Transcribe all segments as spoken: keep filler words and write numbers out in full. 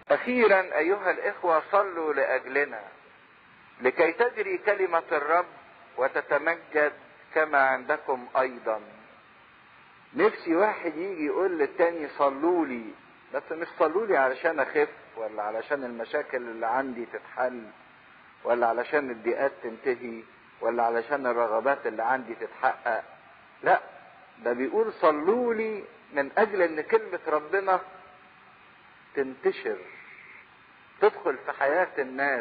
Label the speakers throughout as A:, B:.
A: أخيرا أيها الإخوة صلوا لأجلنا لكي تجري كلمة الرب وتتمجد كما عندكم أيضا. نفسي واحد يجي يقول للتاني صلوا لي، بس مش صلوا لي علشان أخف، ولا علشان المشاكل اللي عندي تتحل، ولا علشان الضيقات تنتهي، ولا علشان الرغبات اللي عندي تتحقق. لا، ده بيقول صلوا لي من أجل أن كلمة ربنا تنتشر تدخل في حياة الناس.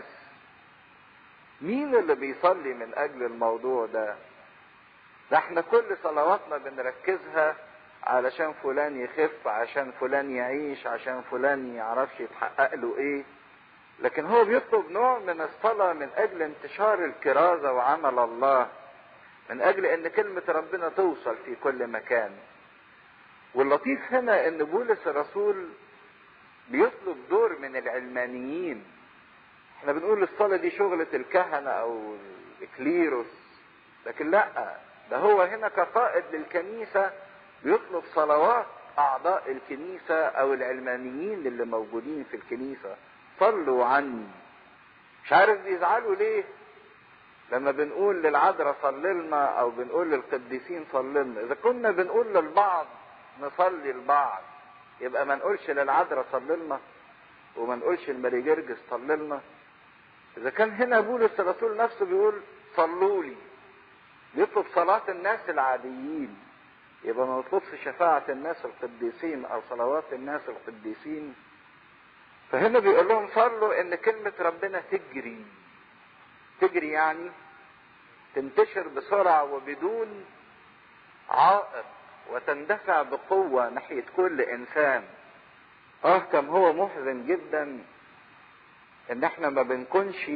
A: مين اللي بيصلي من اجل الموضوع ده؟ ده احنا كل صلواتنا بنركزها علشان فلان يخف، عشان فلان يعيش، عشان فلان يعرفش يتحقق له ايه. لكن هو بيطلب نوع من الصلاة من اجل انتشار الكرازة وعمل الله، من اجل ان كلمة ربنا توصل في كل مكان. واللطيف هنا ان بولس الرسول بيطلب دور من العلمانيين. احنا بنقول الصلاة دي شغلة الكهنة او الكليروس، لكن لا، ده هو هنا كقائد للكنيسة بيطلب صلوات اعضاء الكنيسة او العلمانيين اللي موجودين في الكنيسة. صلوا عني. مش عارف بيزعلوا ليه لما بنقول للعذراء صلي لنا او بنقول للقديسين صلي لنا. اذا كنا بنقول للبعض نصلي لبعض، يبقى ما نقولش للعذراء صلي لنا وما نقولش لماري جرجس صلي لنا. اذا كان هنا بولس الرسول نفسه بيقول صلوا لي، بيطلب صلاة الناس العاديين، يبقى ما نطلبش شفاعة الناس القديسين او صلوات الناس القديسين. فهنا بيقول لهم صلوا ان كلمة ربنا تجري. تجري يعني تنتشر بسرعة وبدون عائق، وتندفع بقوة ناحية كل انسان. اه كم هو محزن جدا ان احنا ما بنكونش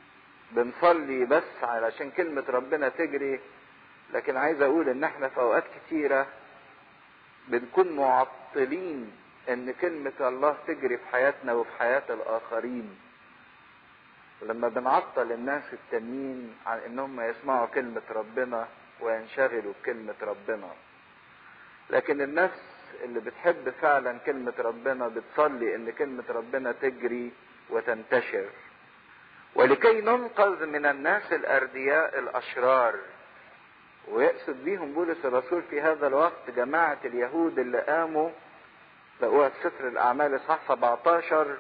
A: بنصلي بس علشان كلمة ربنا تجري، لكن عايز اقول ان احنا في اوقات كتيرة بنكون معطلين ان كلمة الله تجري في حياتنا وفي حياة الاخرين، لما بنعطل الناس التانيين عن انهم يسمعوا كلمة ربنا وينشغلوا بكلمة ربنا. لكن النفس اللي بتحب فعلا كلمة ربنا بتصلي ان كلمة ربنا تجري وتنتشر. ولكي ننقذ من الناس الاردياء الاشرار، ويقصد بيهم بولس الرسول في هذا الوقت جماعة اليهود اللي قاموا لقوها في سفر الاعمال اصحاح سبعتاشر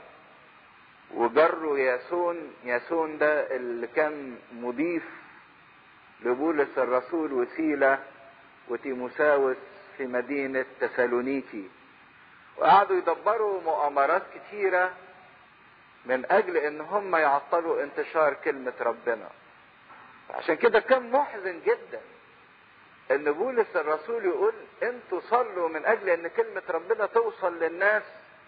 A: وجروا ياسون. ياسون ده اللي كان مضيف لبولس الرسول وسيلة وتيموساوس في مدينة تسالونيكي، وقعدوا يدبروا مؤامرات كتيرة من اجل ان هم يعطلوا انتشار كلمة ربنا. عشان كده كان محزن جدا ان بولس الرسول يقول انتوا صلوا من اجل ان كلمة ربنا توصل للناس،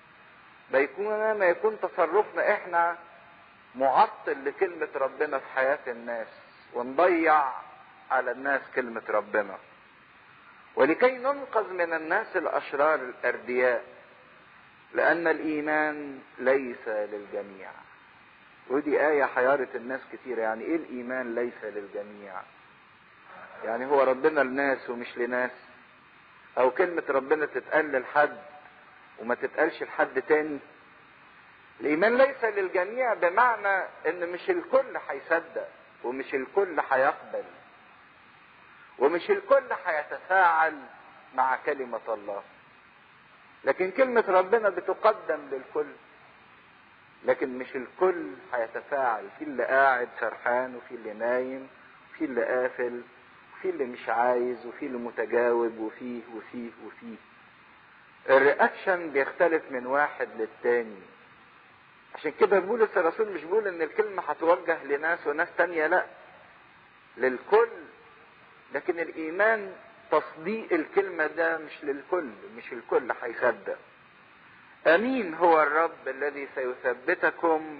A: بيكون ما يكون تصرفنا احنا معطل لكلمة ربنا في حياة الناس ونضيع على الناس كلمة ربنا. ولكي ننقذ من الناس الاشرار الاردياء، لان الايمان ليس للجميع. ودي آية حيارت الناس كتير. يعني ايه الايمان ليس للجميع؟ يعني هو ربنا لناس ومش لناس؟ او كلمة ربنا تتقال لحد وما تتقالش لحد تاني؟ الايمان ليس للجميع بمعنى ان مش الكل هيصدق، ومش الكل هيقبل، ومش الكل هيتفاعل مع كلمة الله. لكن كلمة ربنا بتقدم للكل، لكن مش الكل هيتفاعل. في اللي قاعد سرحان، وفي اللي نايم، وفي اللي قافل، وفي اللي مش عايز، وفي اللي متجاوب، وفيه وفيه وفيه. الرياكشن بيختلف من واحد للتاني. عشان كده بولس الرسول مش بيقول ان الكلمة هتوجه لناس وناس تانية، لا، للكل. لكن الايمان تصديق الكلمة ده مش للكل، مش الكل هيصدق. امين هو الرب الذي سيثبتكم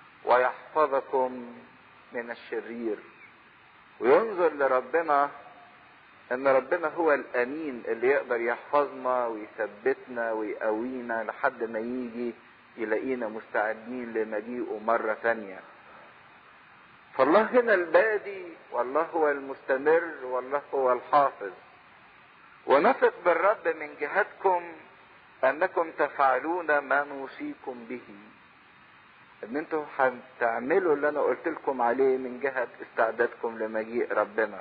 A: ويحفظكم من الشرير. وينظر لربنا ان ربنا هو الامين اللي يقدر يحفظنا ويثبتنا ويقوينا لحد ما يجي يلاقينا مستعدين لمجيئه مرة ثانية. فالله هنا البادي، والله هو المستمر، والله هو الحافظ. ونثق بالرب من جهتكم انكم تفعلون ما نوصيكم به. ان انتوا هتعملوا اللي انا قلت لكم عليه من جهة استعدادكم لمجيء ربنا،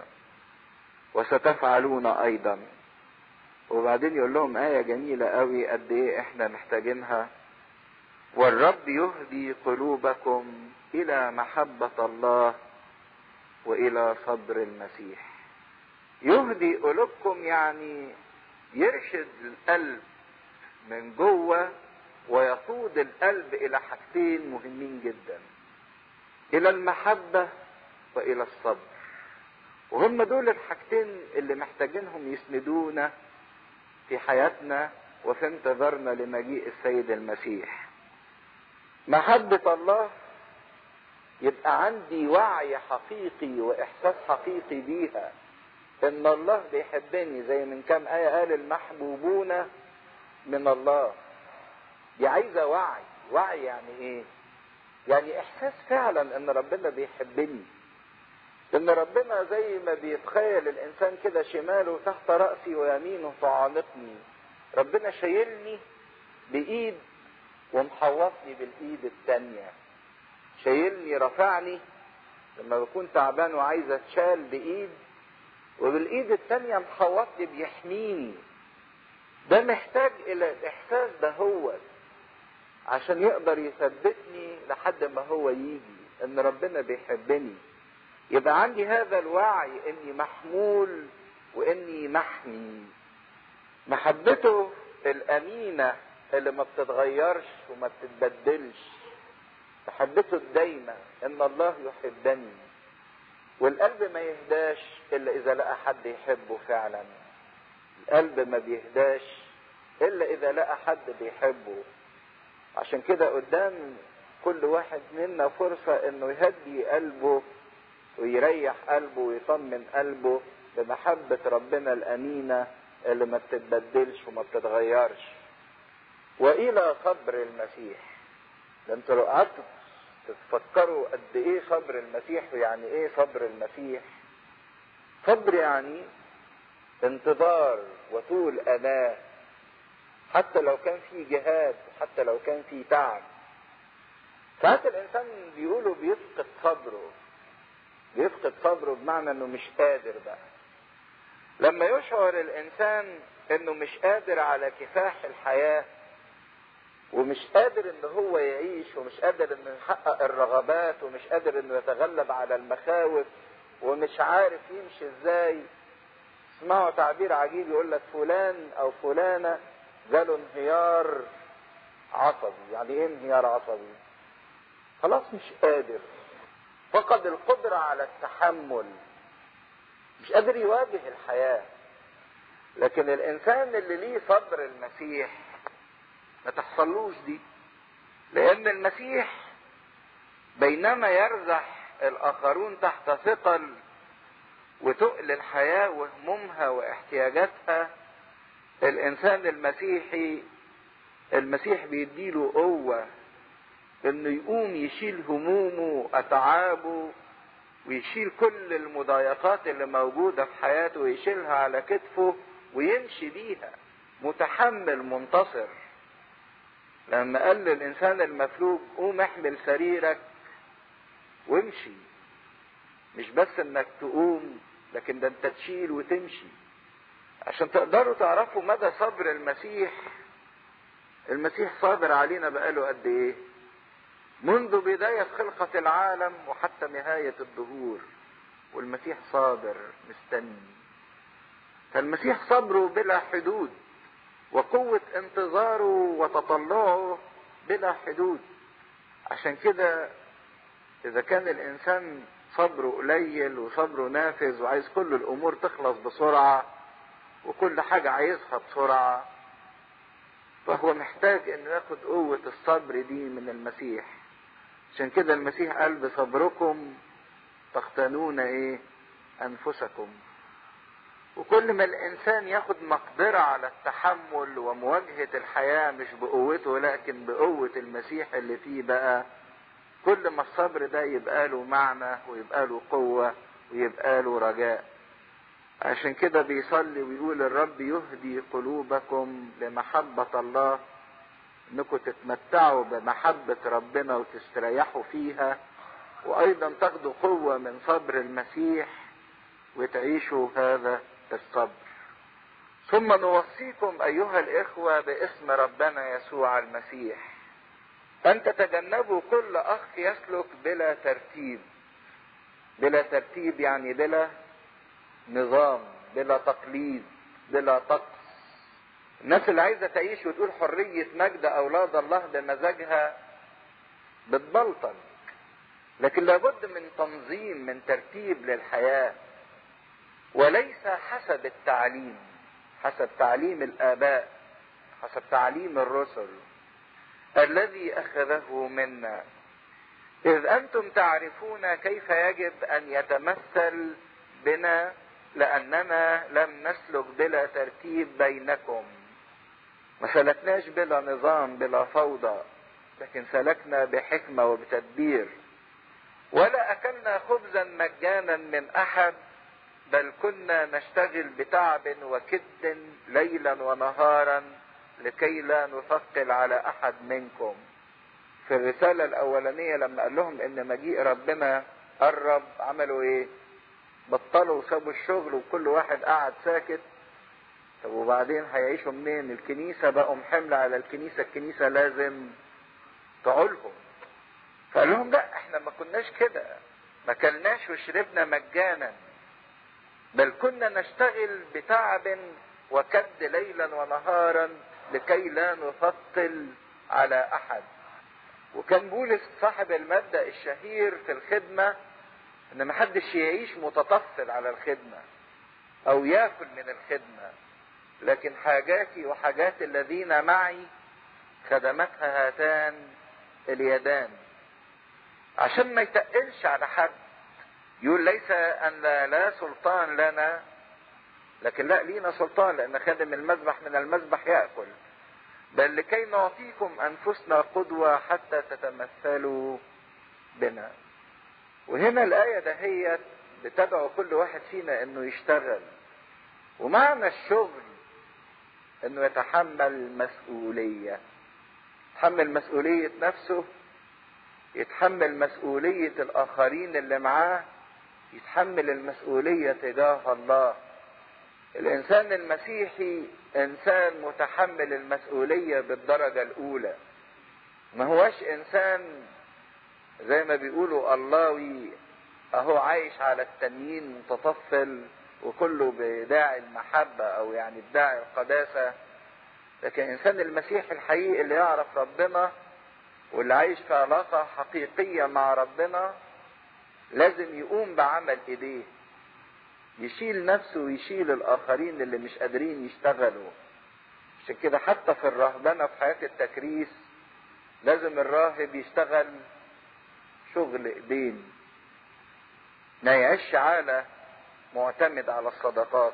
A: وستفعلون ايضا. وبعدين يقول لهم آية جميلة قوي قد ايه احنا محتاجينها: والرب يهدي قلوبكم الى محبة الله والى صبر المسيح. يهدي قلوبكم يعني يرشد القلب من جوه ويقود القلب الى حاجتين مهمين جدا: الى المحبة والى الصبر. وهم دول الحاجتين اللي محتاجينهم يسندونا في حياتنا وفي انتظارنا لمجيء السيد المسيح. محبة الله يبقى عندي وعي حقيقي واحساس حقيقي بيها ان الله بيحبني، زي من كام آية قال المحبوبون من الله. دي عايزة وعي. وعي يعني ايه؟ يعني احساس فعلا ان ربنا بيحبني، ان ربنا زي ما بيتخيل الانسان كده شماله تحت رأسي ويمينه تعانقني، ربنا شايلني بايد ومحوطني بالايد التانية، شايلني رفعني لما بكون تعبان وعايز اتشال بايد، وبالايد التانية محوطني بيحميني. ده محتاج الى الاحساس ده هو عشان يقدر يثبتني لحد ما هو يجي، ان ربنا بيحبني. يبقى عندي هذا الوعي اني محمول واني محمي. محبته الامينة اللي ما بتتغيرش وما بتتبدلش، محبته الدايمة ان الله يحبني. والقلب ما يهداش الا اذا لقى حد يحبه فعلا. القلب ما بيهداش الا اذا لقى حد بيحبه. عشان كده قدام كل واحد منا فرصة انه يهدي قلبه ويريح قلبه ويطمن قلبه بمحبة ربنا الامينة اللي ما بتتبدلش وما بتتغيرش. والى صبر المسيح. ده انتوا لو قعدتوا تفكروا قد ايه صبر المسيح، ويعني ايه صبر المسيح. صبر يعني انتظار وطول اناه، حتى لو كان في جهاد، حتى لو كان في تعب. ساعات الانسان بيقولوا بيفقد صبره. بيفقد صبره بمعنى انه مش قادر بقى. لما يشعر الانسان انه مش قادر على كفاح الحياة، ومش قادر ان هو يعيش، ومش قادر انه يحقق الرغبات، ومش قادر انه يتغلب على المخاوف، ومش عارف يمشي ازاي. اسمعوا تعبير عجيب يقول لك فلان او فلانة جاله انهيار عصبي. يعني ايه انهيار عصبي؟ خلاص مش قادر، فقد القدرة على التحمل، مش قادر يواجه الحياة. لكن الانسان اللي ليه صبر المسيح ما تحصلوش دي، لان المسيح بينما يرزح الاخرون تحت ثقل وتقل الحياة وهمومها واحتياجاتها، الانسان المسيحي المسيح بيديله قوة انه يقوم يشيل همومه واتعابه، ويشيل كل المضايقات اللي موجودة في حياته ويشيلها على كتفه ويمشي بيها متحمل منتصر. لما قال للإنسان المفلوج قوم احمل سريرك وامشي، مش بس انك تقوم، لكن ده انت تشيل وتمشي. عشان تقدروا تعرفوا مدى صبر المسيح. المسيح صابر علينا بقاله قد ايه؟ منذ بداية خلقة العالم وحتى نهاية الدهور، والمسيح صابر مستني. فالمسيح صبره بلا حدود، وقوة انتظاره وتطلعه بلا حدود. عشان كده اذا كان الانسان صبره قليل وصبره نافذ وعايز كل الامور تخلص بسرعة وكل حاجة عايزها بسرعة، فهو محتاج انه ياخد قوة الصبر دي من المسيح. عشان كده المسيح قال بصبركم تختنون ايه؟ انفسكم. وكل ما الانسان ياخد مقدرة على التحمل ومواجهة الحياة مش بقوته لكن بقوة المسيح اللي فيه بقى، كل ما الصبر ده يبقى له معنى ويبقى له قوة ويبقى له رجاء. عشان كده بيصلي ويقول الرب يهدي قلوبكم لمحبة الله انكم تتمتعوا بمحبة ربنا وتستريحوا فيها، وايضا تاخدوا قوة من صبر المسيح وتعيشوا هذا الصبر. ثم نوصيكم ايها الاخوة باسم ربنا يسوع المسيح ان تتجنبوا كل اخ يسلك بلا ترتيب. بلا ترتيب يعني بلا نظام، بلا تقليد، بلا طقس. الناس اللي عايزة تعيش وتقول حرية مجد اولاد الله بمزاجها بتبلطج، لكن لابد من تنظيم، من ترتيب للحياة، وليس حسب التعليم، حسب تعليم الآباء، حسب تعليم الرسل الذي أخذه منا، إذ أنتم تعرفون كيف يجب أن يتمثل بنا، لأننا لم نسلك بلا ترتيب بينكم. ما سلكناش بلا نظام، بلا فوضى، لكن سلكنا بحكمة وبتدبير. ولا أكلنا خبزا مجانا من أحد، بل كنا نشتغل بتعب وكد ليلا ونهارا لكي لا نثقل على أحد منكم. في الرسالة الأولانية لما قال لهم إن مجيء ربنا قرب، عملوا إيه؟ بطلوا وسابوا الشغل وكل واحد قاعد ساكت. طب وبعدين هيعيشوا منين؟ الكنيسة بقوا حمل على الكنيسة، الكنيسة لازم تعولهم. فقال لهم لا، احنا ما كناش كده، ما كلناش وشربنا مجانا، بل كنا نشتغل بتعب وكد ليلا ونهارا لكي لا نثقل على احد. وكان بولس صاحب المبدأ الشهير في الخدمة ان ما حدش يعيش متطفل على الخدمة او ياكل من الخدمة، لكن حاجاتي وحاجات الذين معي خدمتها هاتان اليدان، عشان ما يتقلش على حد. يقول ليس ان لا, لا سلطان لنا، لكن لا لينا سلطان، لان خادم المذبح من المذبح يأكل، بل لكي نعطيكم انفسنا قدوة حتى تتمثلوا بنا. وهنا الآية دهيت بتدعو كل واحد فينا انه يشتغل، ومعنى الشغل انه يتحمل مسؤولية، يتحمل مسؤولية نفسه، يتحمل مسؤولية الآخرين اللي معاه، يتحمل المسؤولية تجاه الله. الإنسان المسيحي إنسان متحمل المسؤولية بالدرجة الأولى، ما هوش إنسان زي ما بيقولوا اللهوي أهو عايش على التنين متطفل وكله بداعي المحبة أو يعني بداعي القداسة. لكن الإنسان المسيحي الحقيقي اللي يعرف ربنا واللي عايش في علاقة حقيقية مع ربنا لازم يقوم بعمل ايديه، يشيل نفسه ويشيل الاخرين اللي مش قادرين يشتغلوا. عشان كده حتى في الرهبنة في حياة التكريس لازم الراهب يشتغل شغل ايدين، ما يعيش عالة معتمد على الصدقات.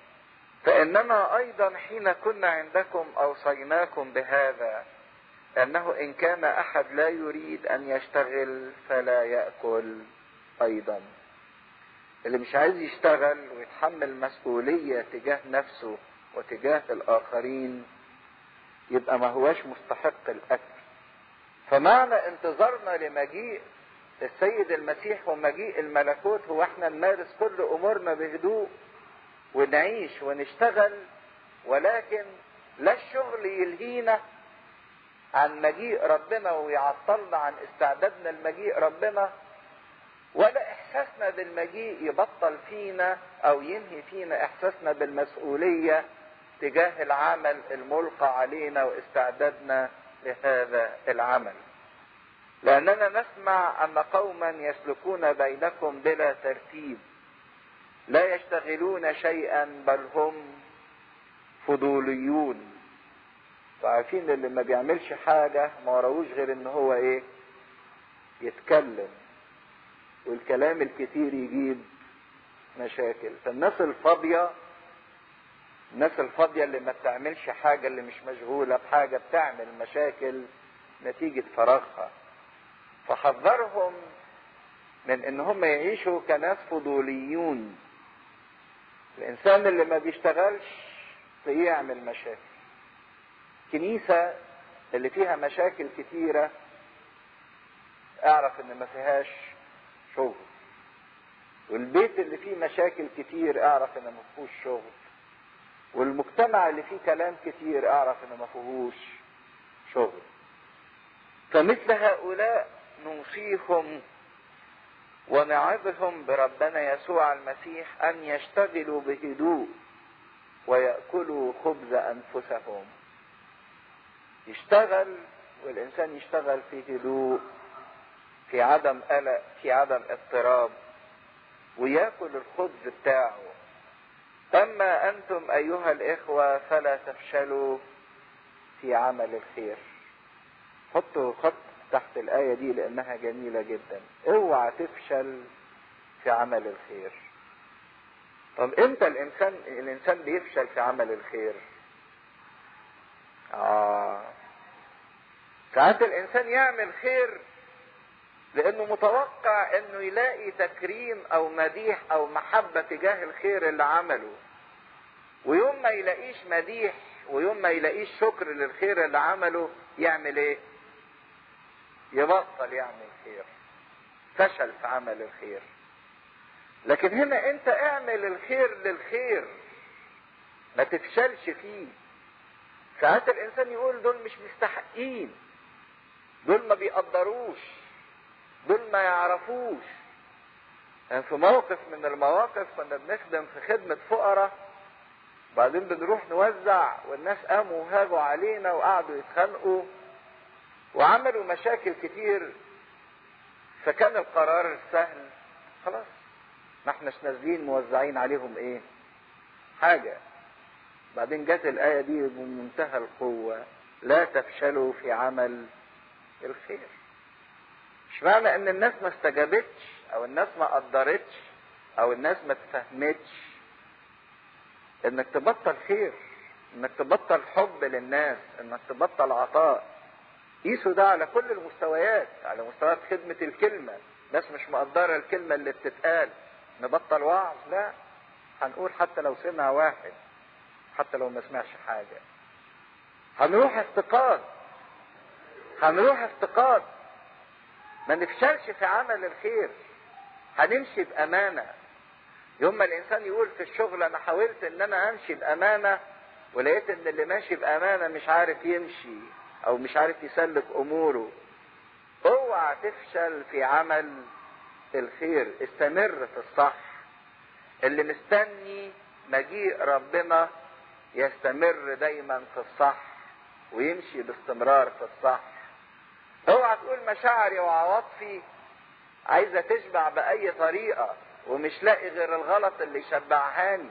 A: فإننا أيضا حين كنا عندكم أوصيناكم بهذا، أنه إن كان أحد لا يريد أن يشتغل فلا يأكل أيضا. اللي مش عايز يشتغل ويتحمل مسؤولية تجاه نفسه وتجاه الآخرين يبقى ما هواش مستحق الأكل. فمعنى انتظارنا لمجيء السيد المسيح ومجيء الملكوت هو احنا نمارس كل أمورنا بهدوء ونعيش ونشتغل، ولكن لا الشغل يلهينا عن مجيء ربنا ويعطلنا عن استعدادنا لمجيء ربنا، ولا احساسنا بالمجيء يبطل فينا او ينهي فينا احساسنا بالمسؤولية تجاه العمل الملقى علينا واستعدادنا لهذا العمل. لاننا نسمع ان قوما يسلكون بينكم بلا ترتيب، لا يشتغلون شيئا بل هم فضوليون. فعارفين اللي ما بيعملش حاجة ما وراهوش غير ان هو ايه؟ يتكلم، والكلام الكتير يجيب مشاكل. فالناس الفاضية، الناس الفاضية اللي ما بتعملش حاجة، اللي مش مشغولة بحاجة، بتعمل مشاكل نتيجة فراغها. فحذرهم من ان هم يعيشوا كناس فضوليون. الانسان اللي ما بيشتغلش يعمل مشاكل. كنيسة اللي فيها مشاكل كتيرة اعرف ان ما فيهاش شغل، والبيت اللي فيه مشاكل كتير اعرف ان ما فيهوش شغل، والمجتمع اللي فيه كلام كتير اعرف ان ما فيهوش شغل. فمثل هؤلاء نوصيهم ونعظهم بربنا يسوع المسيح ان يشتغلوا بهدوء ويأكلوا خبز انفسهم. يشتغل، والانسان يشتغل في هدوء، في عدم قلق، في عدم اضطراب، ويأكل الخبز بتاعه. اما انتم ايها الاخوة فلا تفشلوا في عمل الخير. حطوا خط تحت الآية دي لأنها جميلة جدا. اوعى تفشل في عمل الخير. طب امتى الإنسان الإنسان بيفشل في عمل الخير؟ آه ساعات الإنسان يعمل خير لأنه متوقع إنه يلاقي تكريم أو مديح أو محبة تجاه الخير اللي عمله، ويوم ما يلاقيش مديح ويوم ما يلاقيش شكر للخير اللي عمله يعمل إيه؟ يبطل يعمل خير. فشل في عمل الخير. لكن هنا انت اعمل الخير للخير، ما تفشلش فيه. ساعات الانسان يقول دول مش مستحقين، دول ما بيقدروش، دول ما يعرفوش. يعني في موقف من المواقف كنا بنخدم في خدمة فقراء، بعدين بنروح نوزع والناس قاموا وهاجوا علينا وقعدوا يتخانقوا وعملوا مشاكل كتير. فكان القرار السهل، خلاص ما احناش نازلين موزعين عليهم ايه حاجة. بعدين جت الآية دي بمنتهى القوة، لا تفشلوا في عمل الخير. مش معنى ان الناس ما استجابتش او الناس ما قدرتش او الناس ما تفهمتش انك تبطل خير، انك تبطل حب للناس، انك تبطل عطاء. قيسوا ده على كل المستويات، على مستويات خدمة الكلمة. ناس مش مقدرة الكلمة اللي بتتقال، نبطل وعظ؟ لا، هنقول حتى لو سمع واحد، حتى لو ما سمعش حاجة. هنروح افتقاد، هنروح افتقاد. ما نفشلش في عمل الخير، هنمشي بأمانة. يوم ما الإنسان يقول في الشغل أنا حاولت إن أنا أمشي بأمانة ولقيت إن اللي ماشي بأمانة مش عارف يمشي او مش عارف يسلك اموره، اوعى تفشل في عمل الخير. استمر في الصح. اللي مستني مجيء ربنا يستمر دايما في الصح ويمشي باستمرار في الصح. اوعى تقول مشاعري وعواطفي عايزة تشبع بأي طريقة ومش لاقي غير الغلط اللي يشبعهاني.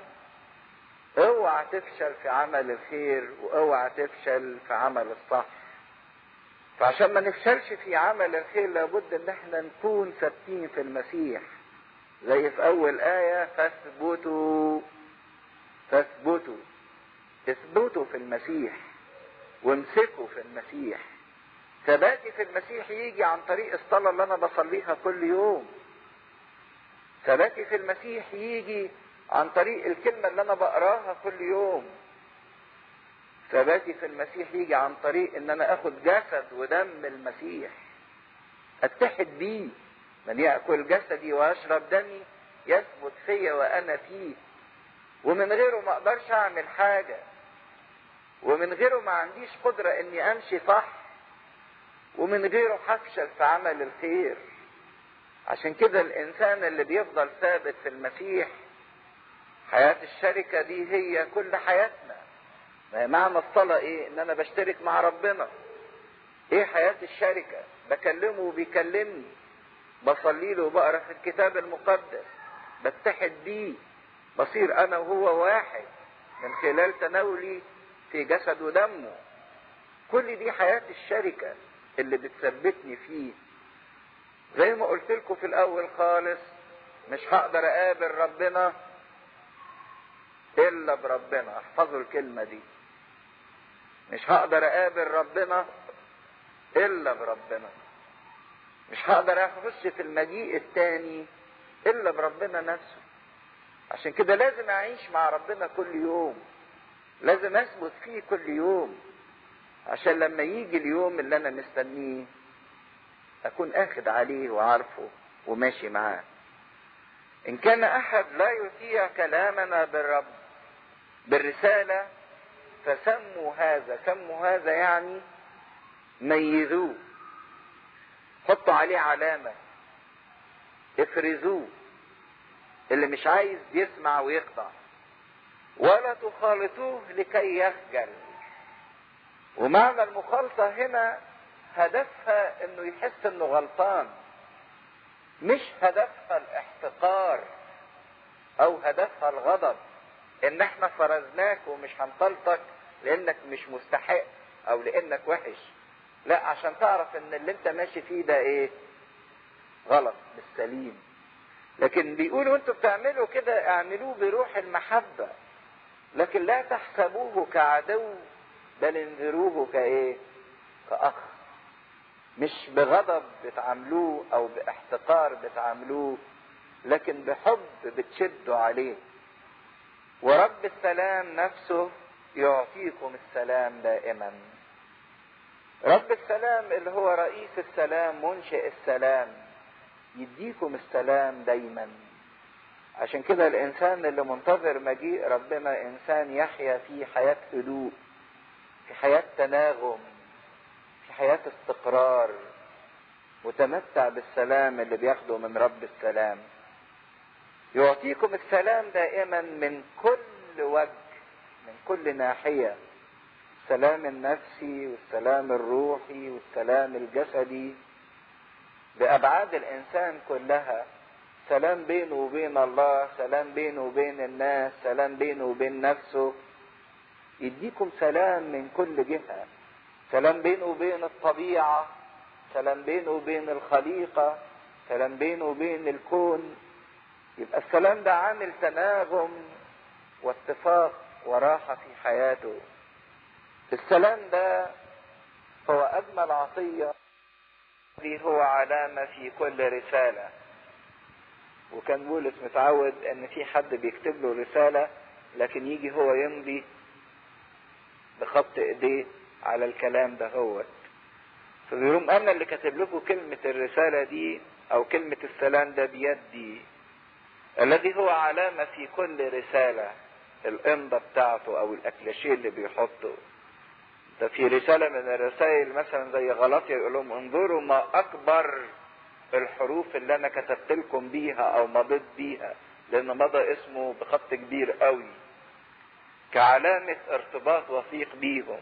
A: اوعى تفشل في عمل الخير واوعى تفشل في عمل الصح. فعشان ما نفشلش في عمل الخير لابد ان احنا نكون ثابتين في المسيح، زي في اول آية فاثبتوا. فاثبتوا اثبتوا في المسيح وامسكوا في المسيح. ثباتي في المسيح يجي عن طريق الصلاة اللي انا بصليها كل يوم. ثباتي في المسيح يجي عن طريق الكلمة اللي انا بقراها كل يوم. ثباتي في المسيح يجي عن طريق ان انا اخد جسد ودم المسيح، اتحد بيه. من يأكل جسدي ويشرب دمي يثبت فيا وانا فيه. ومن غيره ما اقدرش اعمل حاجة، ومن غيره ما عنديش قدرة اني امشي صح، ومن غيره هفشل في عمل الخير. عشان كده الانسان اللي بيفضل ثابت في المسيح، حياة الشركة دي هي كل حياتنا. معنى الصلاة ايه؟ ان انا بشترك مع ربنا. ايه حياة الشركة؟ بكلمه وبيكلمني، بصلي له وبقرا في الكتاب المقدس، بتحد بيه، بصير انا وهو واحد من خلال تناولي في جسد ودمه. كل دي حياة الشركة اللي بتثبتني فيه. زي ما قلت لكم في الاول خالص، مش هقدر اقابل ربنا الا بربنا. احفظوا الكلمة دي، مش هقدر اقابل ربنا الا بربنا. مش هقدر اخش في المجيء التاني الا بربنا نفسه. عشان كده لازم اعيش مع ربنا كل يوم، لازم اثبت فيه كل يوم. عشان لما يجي اليوم اللي انا مستنيه اكون اخد عليه وعارفه وماشي معاه. ان كان احد لا يطيع كلامنا بالرب بالرسالة فسموا هذا، سموا هذا يعني ميزوه، حطوا عليه علامة، افرزوه، اللي مش عايز يسمع ويخضع، ولا تخالطوه لكي يخجل. ومعنى المخالطة هنا هدفها انه يحس انه غلطان، مش هدفها الاحتقار او هدفها الغضب، ان احنا فرزناك ومش هنطلتك لانك مش مستحق او لانك وحش، لا، عشان تعرف ان اللي انت ماشي فيه ده ايه؟ غلط مش سليم. لكن بيقولوا انتوا بتعملوا كده اعملوه بروح المحبة، لكن لا تحسبوه كعدو بل انذروه كايه؟ كأخ. مش بغضب بتعاملوه او باحتقار بتعاملوه، لكن بحب بتشدوا عليه. ورب السلام نفسه يعطيكم السلام دائما. رب السلام اللي هو رئيس السلام منشئ السلام يديكم السلام دايما. عشان كده الانسان اللي منتظر مجيء ربنا انسان يحيا في حياة هدوء، في حياة تناغم، في حياة استقرار، متمتع بالسلام اللي بياخده من رب السلام. يعطيكم السلام دائما من كل وجه، من كل ناحية، السلام النفسي والسلام الروحي والسلام الجسدي بأبعاد الإنسان كلها. سلام بينه وبين الله، سلام بينه وبين الناس، سلام بينه وبين نفسه. يديكم سلام من كل جهة، سلام بينه وبين الطبيعة، سلام بينه وبين الخليقة، سلام بينه وبين الكون. يبقى السلام ده عامل تناغم واتفاق وراحة في حياته. السلام ده هو أجمل عطية، دي هو علامة في كل رسالة. وكان بولس متعود ان في حد بيكتب له رسالة لكن يجي هو يمضي بخط ايديه على الكلام ده هو. فبيقولون انا اللي كاتب لكم كلمة الرسالة دي او كلمة السلام ده بيدي، الذي هو علامة في كل رسالة، الامضة بتاعته او الاكلاشيه اللي بيحطه. ده في رسالة من الرسائل مثلا زي غلاطيا يقول لهم انظروا ما اكبر الحروف اللي انا كتبت لكم بيها او مضيت بيها، لان مضى اسمه بخط كبير قوي كعلامة ارتباط وثيق بيهم.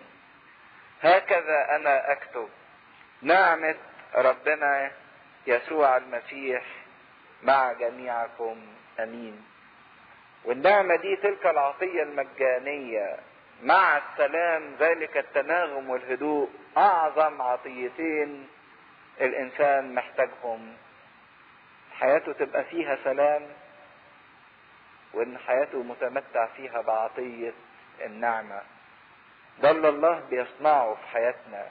A: هكذا انا اكتب نعمة ربنا يسوع المسيح مع جميعكم امين. والنعمة دي تلك العطية المجانية مع السلام، ذلك التناغم والهدوء، اعظم عطيتين الانسان محتاجهم. حياته تبقى فيها سلام، وان حياته متمتع فيها بعطية النعمة. ده اللي الله بيصنعه في حياتنا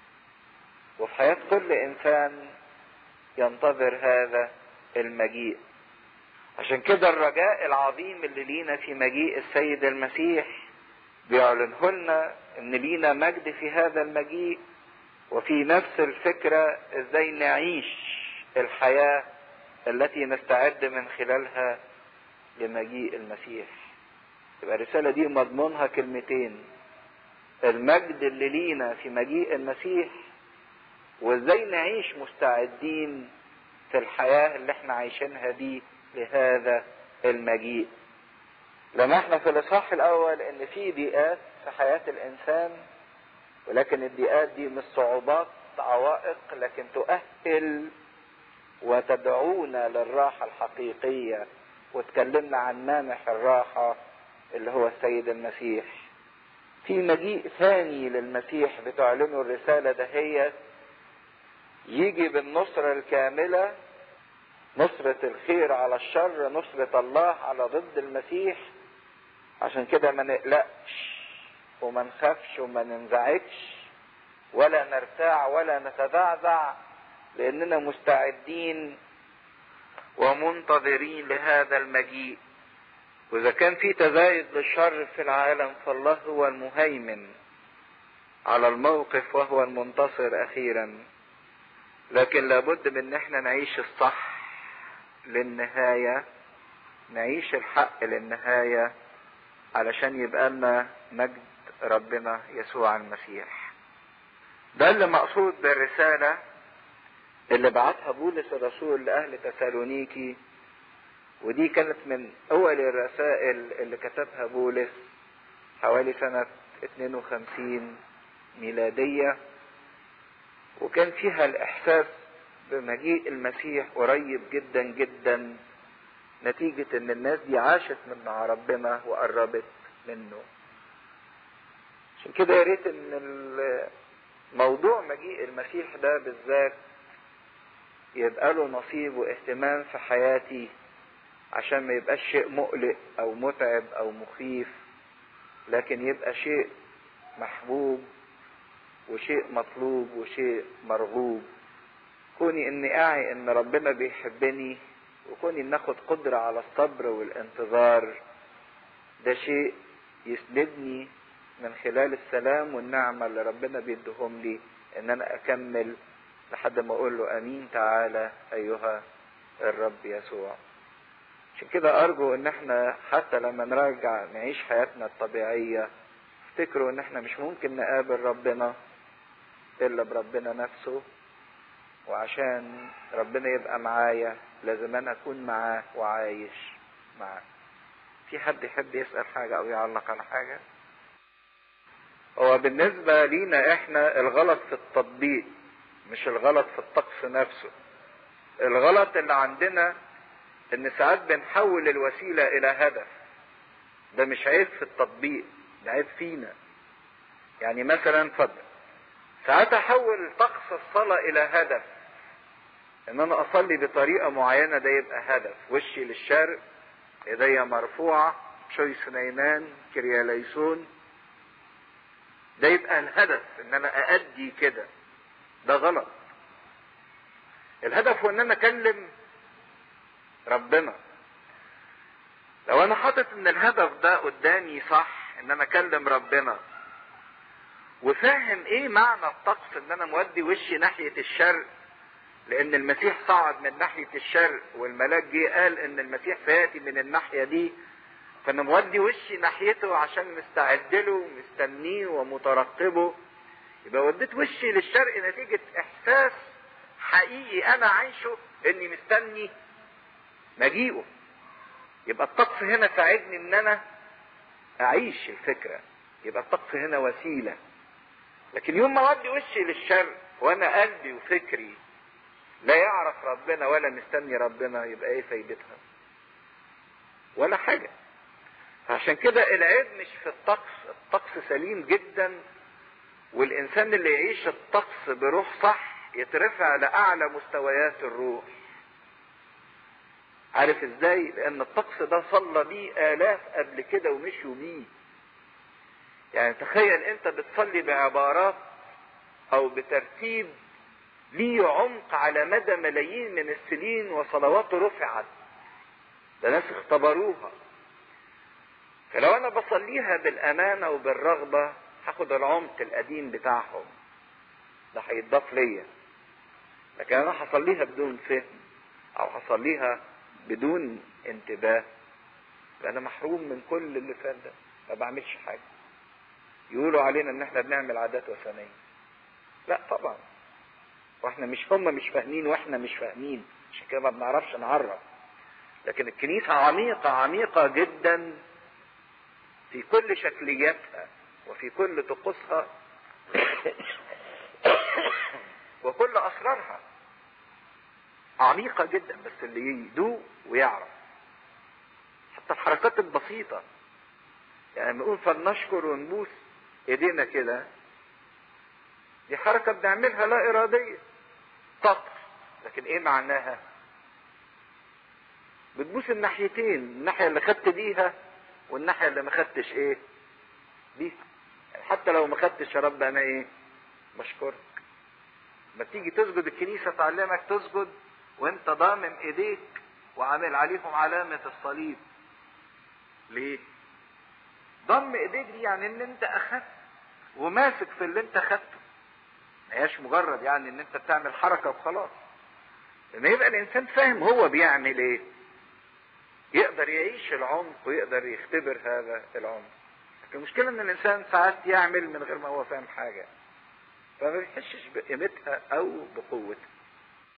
A: وفي حياة كل انسان ينتظر هذا المجيء. عشان كده الرجاء العظيم اللي لينا في مجيء السيد المسيح بيعلنه لنا ان لينا مجد في هذا المجيء، وفي نفس الفكرة ازاي نعيش الحياة التي نستعد من خلالها لمجيء المسيح. يبقى الرسالة دي مضمونها كلمتين: المجد اللي لينا في مجيء المسيح، وازاي نعيش مستعدين في الحياة اللي احنا عايشينها دي لهذا المجيء. لما احنا في الاصحاح الاول ان في ضيقات في حياة الانسان، ولكن الضيقات دي مش صعوبات عوائق، لكن تؤهل وتدعونا للراحة الحقيقية. وتكلمنا عن مانح الراحة اللي هو السيد المسيح. في مجيء ثاني للمسيح بتعلنه الرسالة دهيت، يجي بالنصرة الكاملة، نصرة الخير على الشر، نصرة الله على ضد المسيح. عشان كده ما نقلقش وما نخافش وما ننزعجش ولا نرتاع ولا نتذعزع، لاننا مستعدين ومنتظرين لهذا المجيء. واذا كان في تزايد للشر في العالم فالله هو المهيمن، على الموقف وهو المنتصر اخيرا. لكن لابد من ان احنا نعيش الصح للنهاية، نعيش الحق للنهاية، علشان يبقى لنا مجد ربنا يسوع المسيح. ده اللي مقصود بالرسالة اللي بعتها بولس الرسول لأهل تسالونيكي، ودي كانت من أول الرسائل اللي كتبها بولس حوالي سنة اتنين وخمسين ميلادية، وكان فيها الإحساس بمجيء المسيح قريب جدا جدا، نتيجة ان الناس دي عاشت من مع ربنا وقربت منه. عشان كده يا ريت ان موضوع مجيء المسيح ده بالذات يبقى له نصيب واهتمام في حياتي، عشان ما يبقاش شيء مقلق او متعب او مخيف، لكن يبقى شيء محبوب وشيء مطلوب وشيء مرغوب. كوني اني اعي ان ربنا بيحبني، وكوني ان اخد قدرة على الصبر والانتظار، ده شيء يسندني من خلال السلام والنعمة اللي ربنا بيدهم لي، ان انا اكمل لحد ما اقول له امين تعالى ايها الرب يسوع. عشان كده ارجو ان احنا حتى لما نرجع نعيش حياتنا الطبيعية، افتكروا ان احنا مش ممكن نقابل ربنا الا بربنا نفسه، وعشان ربنا يبقى معايا لازم انا اكون معاه وعايش معاه. في حد يحب يسأل حاجة او يعلق على حاجة؟ هو بالنسبة لينا احنا الغلط في التطبيق، مش الغلط في الطقس نفسه. الغلط اللي عندنا ان ساعات بنحول الوسيلة الى هدف. ده مش عيب في التطبيق، ده عيب فينا. يعني مثلا اتفضل، ساعات احول طقس الصلاة الى هدف، ان انا اصلي بطريقة معينة، ده يبقى هدف. وشي للشرق، ايديا مرفوعة، شوي سنينان، كرياليسون، ده يبقى الهدف ان انا اادي كده. ده غلط. الهدف هو ان انا اكلم ربنا. لو انا حاطط ان الهدف ده قدامي صح، ان انا اكلم ربنا، وفاهم ايه معنى الطقس ان انا مودي وشي ناحية الشرق، لان المسيح صعد من ناحية الشرق، والملاك جه قال ان المسيح سيأتي من الناحية دي، فانا مودي وشي ناحيته عشان مستعد له ومستنيه ومترقبه. يبقى وديت وشي للشرق نتيجة احساس حقيقي انا عايشه اني مستني مجيئه. يبقى الطقس هنا ساعدني ان انا اعيش الفكرة. يبقى الطقس هنا وسيلة. لكن يوم ما اودي وشي للشرق وانا قلبي وفكري لا يعرف ربنا ولا مستني ربنا، يبقى ايه فايدتها؟ ولا حاجة. عشان كده العيب مش في الطقس. الطقس سليم جدا، والانسان اللي يعيش الطقس بروح صح يترفع لاعلى مستويات الروح. عارف ازاي؟ لان الطقس ده صلى بيه الاف قبل كده ومشوا بيه. يعني تخيل انت بتصلي بعبارات او بترتيب ليه عمق على مدى ملايين من السنين، وصلوات رفعت، ده ناس اختبروها. فلو انا بصليها بالامانة وبالرغبة هاخد العمق القديم بتاعهم، ده هيتضاف ليا. لكن انا هصليها بدون فهم او هصليها بدون انتباه، فانا محروم من كل اللي فات ده، ما بعملش حاجة. يقولوا علينا ان احنا بنعمل عادات وثنية. لا طبعا، واحنا مش هم مش فاهمين واحنا مش فاهمين، عشان كده ما بنعرفش نعرف. لكن الكنيسة عميقة عميقة جدا في كل شكلياتها وفي كل طقوسها وكل اسرارها. عميقة جدا، بس اللي يدوق ويعرف. حتى الحركات البسيطة، يعني نقول فلنشكر ونبوس ايدينا كده، دي حركة بنعملها لا ارادية، طقس. لكن ايه معناها؟ بتبوس الناحيتين، الناحية اللي خدت بيها والناحية اللي ما خدتش ايه بيها. يعني حتى لو ما خدتش يا رب انا ايه بشكرك. ما تيجي تسجد الكنيسة تعلمك تسجد وانت ضامم ايديك وعامل عليهم علامة الصليب. ليه؟ ضم ايديك دي يعني ان انت اخدت وماسك في اللي انت خدته. ما هياش مجرد يعني ان انت بتعمل حركة وخلاص، ان يبقى الانسان فاهم هو بيعمل ايه، يقدر يعيش العمق ويقدر يختبر هذا العمق. لكن المشكلة ان الانسان ساعات يعمل من غير ما هو فاهم حاجة، فما بيحسش بقيمتها او بقوتها.